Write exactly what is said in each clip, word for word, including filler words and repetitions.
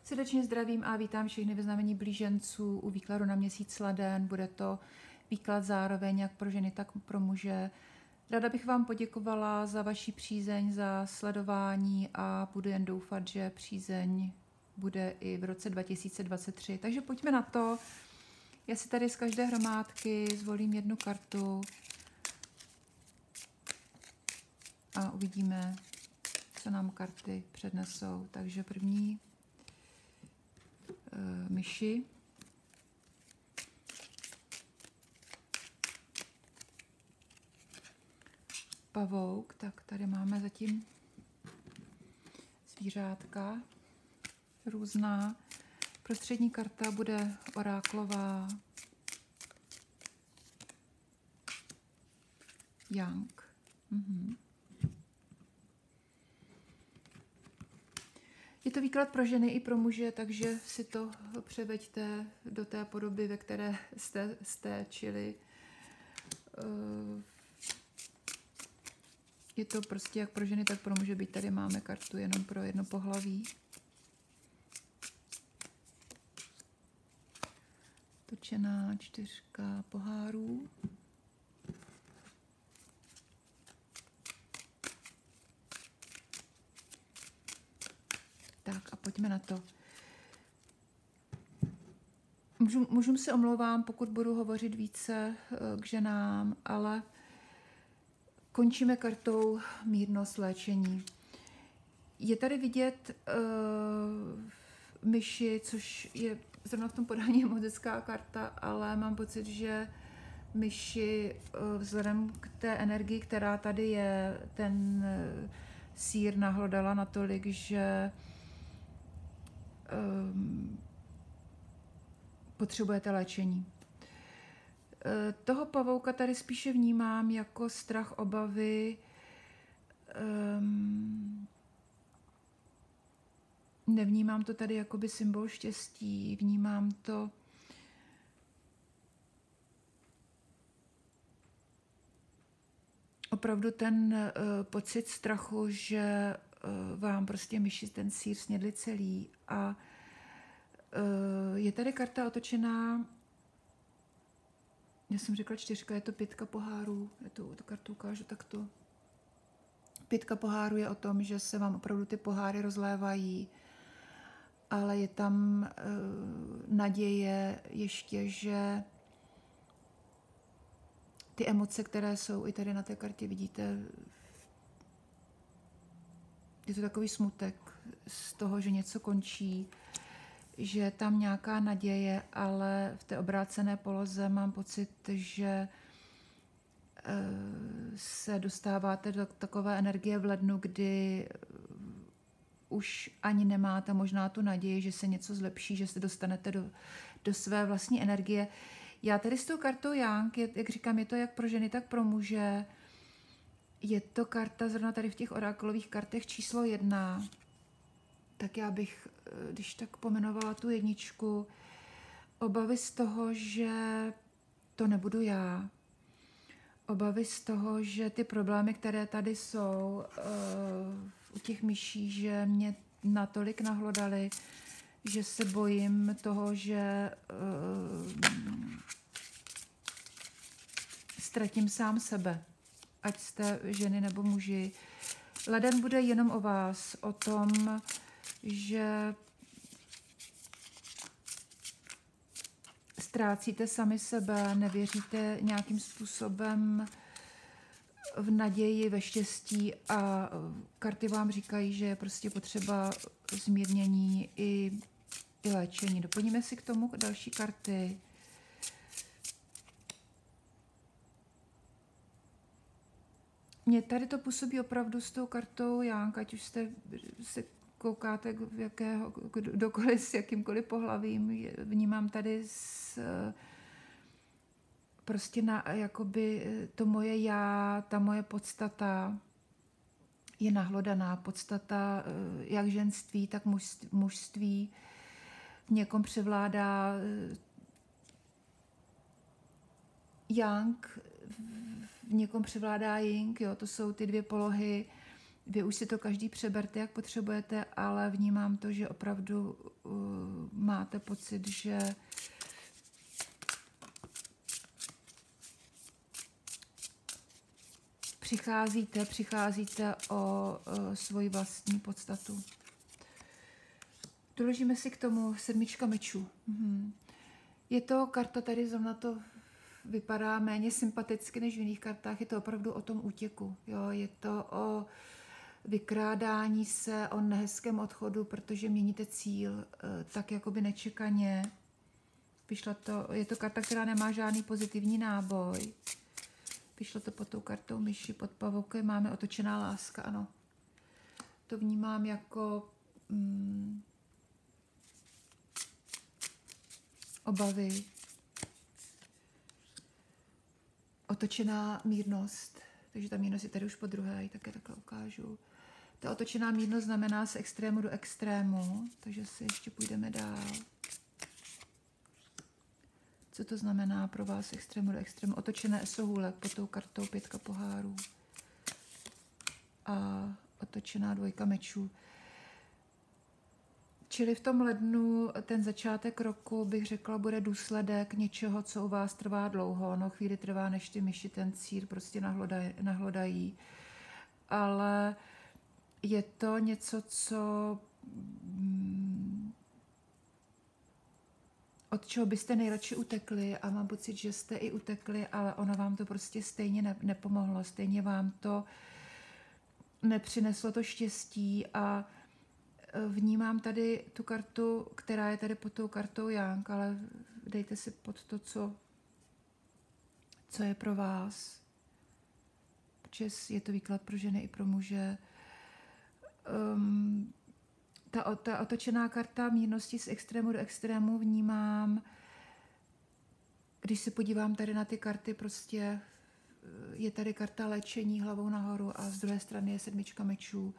Srdečně zdravím a vítám všechny ve znamení blíženců u výkladu na měsíc laden. Bude to výklad zároveň jak pro ženy, tak pro muže. Ráda bych vám poděkovala za vaši přízeň, za sledování a budu jen doufat, že přízeň bude i v roce dva tisíce dvacet tři. Takže pojďme na to. Já si tady z každé hromádky zvolím jednu kartu a uvidíme, co nám karty přednesou. Takže první e, myši. Pavouk, tak tady máme zatím zvířátka různá. Prostřední karta bude oráklová Yang. Mhm. Je to výklad pro ženy i pro muže, takže si to převeďte do té podoby, ve které jste, jste čili uh, je to prostě jak pro ženy, tak pro muže, byť tady máme kartu jenom pro jedno pohlaví. Točená čtyřka pohárů. Tak a pojďme na to. Můžu, můžu se omlouvám, pokud budu hovořit více k ženám, ale končíme kartou mírnost léčení. Je tady vidět uh, myši, což je zrovna v tom podání moc hezká karta, ale mám pocit, že myši uh, vzhledem k té energii, která tady je, ten uh, sýr nahlodala natolik, že um, potřebujete léčení. Toho pavouka tady spíše vnímám jako strach, obavy, um, nevnímám to tady jakoby symbol štěstí, vnímám to opravdu ten uh, pocit strachu, že uh, vám prostě myši ten sýr snědli celý. A uh, je tady karta otočená. Já jsem řekla čtyřka, je to pětka pohárů. Já tu, tu kartu ukážu takto. Pětka pohárů je o tom, že se vám opravdu ty poháry rozlévají, ale je tam uh, naděje ještě, že ty emoce, které jsou i tady na té kartě, vidíte, je to takový smutek z toho, že něco končí, že je tam nějaká naděje, ale v té obrácené poloze mám pocit, že se dostáváte do takové energie v lednu, kdy už ani nemáte možná tu naději, že se něco zlepší, že se dostanete do, do své vlastní energie. Já tady s tou kartou Yang, jak říkám, je to jak pro ženy, tak pro muže. Je to karta zrovna tady v těch orákulových kartech číslo jedna. Tak já bych, když tak pomenovala tu jedničku, obavy z toho, že to nebudu já. Obavy z toho, že ty problémy, které tady jsou uh, u těch myší, že mě natolik nahlodaly, že se bojím toho, že uh, ztratím sám sebe, ať jste ženy nebo muži. Leden bude jenom o vás, o tom, že ztrácíte sami sebe, nevěříte nějakým způsobem v naději, ve štěstí a karty vám říkají, že je prostě potřeba zmírnění i, i léčení. Doplníme si k tomu další karty. Mně tady to působí opravdu s tou kartou Yang, ať už jste se koukáte v jakého, kdokoliv s jakýmkoliv pohlavím, vnímám tady s, prostě na, jakoby to moje já, ta moje podstata je nahlodaná, podstata jak ženství, tak mužství. V někom převládá Yang, v někom převládá Yin, jo, to jsou ty dvě polohy Vy už si to každý přeberte, jak potřebujete, ale vnímám to, že opravdu uh, máte pocit, že přicházíte, přicházíte o uh, svoji vlastní podstatu. Doložíme si k tomu sedmička mečů. Mhm. Je to karta, tady zrovna to vypadá méně sympaticky než v jiných kartách, je to opravdu o tom útěku. Jo? Je to o vykrádání se, o nehezkém odchodu, protože měníte cíl tak jakoby nečekaně. Vyšla to, je to karta, která nemá žádný pozitivní náboj. Vyšlo to pod tou kartou myši, pod pavoukem máme otočená láska, ano. To vnímám jako mm, obavy, otočená mírnost, takže ta mírnost je tady už po druhé, také takhle ukážu. Ta otočená mírnost znamená z extrému do extrému, takže si ještě půjdeme dál. Co to znamená pro vás extrému do extrému? Otočené esohůlek pod tou kartou pětka pohárů a otočená dvojka mečů. Čili v tom lednu ten začátek roku, bych řekla, bude důsledek něčeho, co u vás trvá dlouho. No, chvíli trvá, než ty myši ten cíl prostě nahlodají, nahlodají. Ale je to něco, co od čeho byste nejradši utekli a mám pocit, že jste i utekli, ale ono vám to prostě stejně ne, nepomohlo, stejně vám to nepřineslo to štěstí a vnímám tady tu kartu, která je tady pod tou kartou Yang, ale dejte si pod to, co, co je pro vás, protože je to výklad pro ženy i pro muže. Um, Ta, ta otočená karta mírnosti z extrému do extrému vnímám, když se podívám tady na ty karty, prostě je tady karta léčení hlavou nahoru a z druhé strany je sedmička mečů.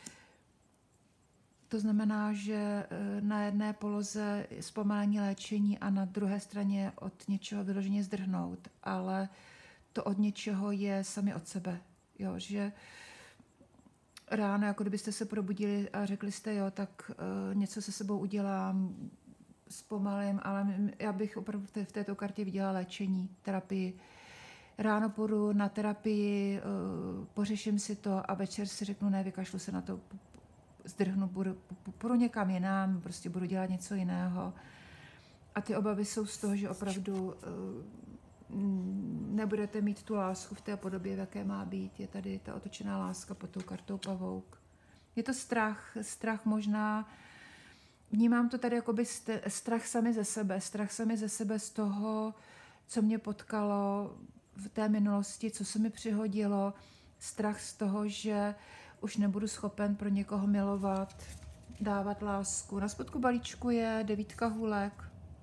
To znamená, že na jedné poloze je zpomalení léčení a na druhé straně od něčeho vyloženě zdrhnout, ale to od něčeho je sami od sebe. Jo, že ráno, jako kdybyste se probudili a řekli jste, jo, tak uh, něco se sebou udělám, zpomalím, ale já bych opravdu v této kartě viděla léčení, terapii. Ráno půjdu na terapii, uh, pořeším si to a večer si řeknu, ne, vykašlu se na to, zdrhnu, budu, půjdu někam jinam, prostě budu dělat něco jiného. A ty obavy jsou z toho, že opravdu uh, nebudete mít tu lásku v té podobě, v jaké má být. Je tady ta otočená láska pod tou kartou pavouk. Je to strach, strach možná, vnímám to tady jakoby strach sami ze sebe, strach sami ze sebe z toho, co mě potkalo v té minulosti, co se mi přihodilo, strach z toho, že už nebudu schopen pro někoho milovat, dávat lásku. Na spodku balíčku je devítka hůlek,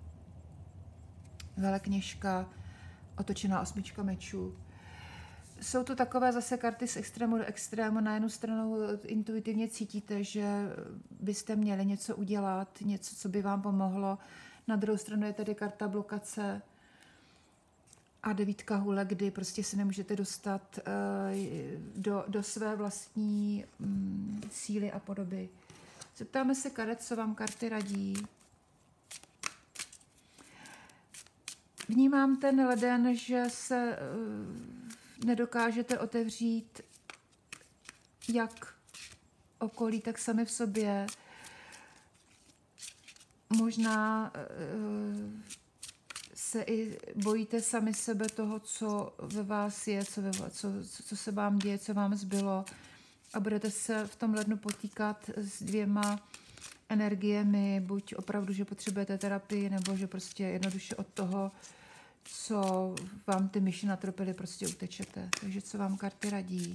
velekněžka, otočená osmička mečů. Jsou to takové zase karty z extrému do extrému. Na jednu stranu intuitivně cítíte, že byste měli něco udělat, něco, co by vám pomohlo. Na druhou stranu je tady karta blokace a devítka hůle, kdy prostě se nemůžete dostat do, do své vlastní mm, síly a podoby. Zeptáme se karet, co vám karty radí. Vnímám ten leden, že se uh, nedokážete otevřít jak okolí, tak sami v sobě. Možná uh, se i bojíte sami sebe toho, co ve vás je, co, ve, co, co se vám děje, co vám zbylo a budete se v tom lednu potýkat s dvěma energiemi, buď opravdu, že potřebujete terapii, nebo že prostě jednoduše od toho, co vám ty myši natropily, prostě utečete. Takže co vám karty radí?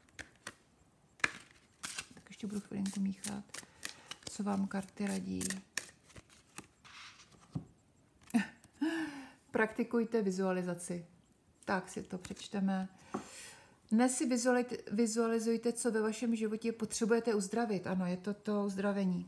Tak ještě budu chvilinku míchat. Co vám karty radí? Praktikujte vizualizaci. Tak si to přečteme. Dnes si vizualizujte, co ve vašem životě potřebujete uzdravit. Ano, je to to uzdravení.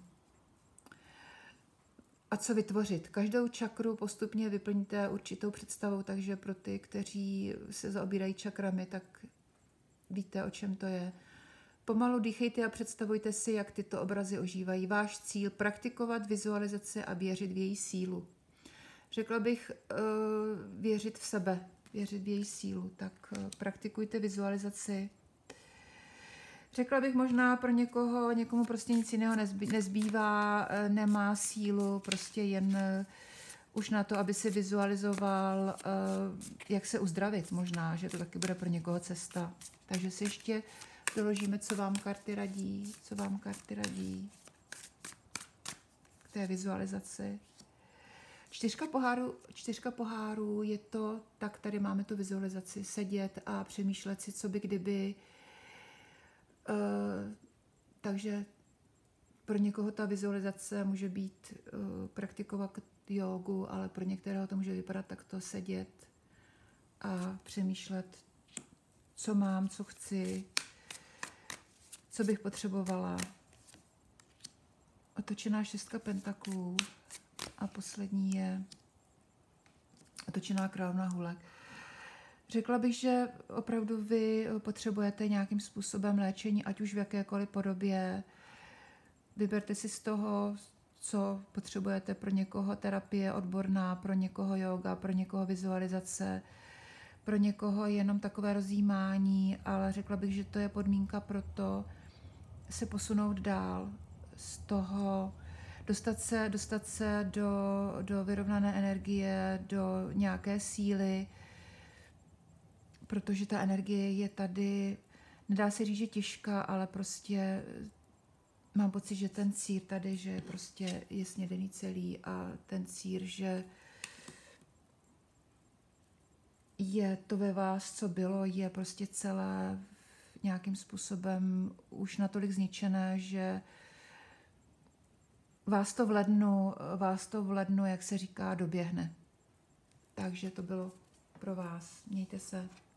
A co vytvořit? Každou čakru postupně vyplníte určitou představou, takže pro ty, kteří se zaobírají čakrami, tak víte, o čem to je. Pomalu dýchejte a představujte si, jak tyto obrazy ožívají. Váš cíl praktikovat vizualizaci a věřit v její sílu. Řekla bych uh, věřit v sebe, věřit v její sílu. Tak uh, praktikujte vizualizaci. Řekla bych možná pro někoho, někomu prostě nic jiného nezbývá, nemá sílu, prostě jen už na to, aby si vizualizoval, jak se uzdravit možná, že to taky bude pro někoho cesta. Takže si ještě doložíme, co vám karty radí, co vám karty radí k té vizualizaci. Čtyřka pohárů, čtyřka pohárů je to, tak tady máme tu vizualizaci, sedět a přemýšlet si, co by kdyby. Uh, takže pro někoho ta vizualizace může být uh, praktikovat jógu, ale pro některého to může vypadat takto, sedět a přemýšlet, co mám, co chci, co bych potřebovala. Otočená šestka pentaklů a poslední je otočená královna hůlek. Řekla bych, že opravdu vy potřebujete nějakým způsobem léčení, ať už v jakékoliv podobě. Vyberte si z toho, co potřebujete. Pro někoho terapie odborná, pro někoho yoga, pro někoho vizualizace, pro někoho jenom takové rozjímání, ale řekla bych, že to je podmínka pro to se posunout dál z toho, dostat se, dostat se do, do vyrovnané energie, do nějaké síly, protože ta energie je tady, nedá se říct, že těžká, ale prostě mám pocit, že ten cír tady, že prostě je snědený celý a ten cír, že je to ve vás, co bylo, je prostě celé nějakým způsobem už natolik zničené, že vás to v lednu, vás to v lednu, jak se říká, doběhne. Takže to bylo pro vás. Mějte se.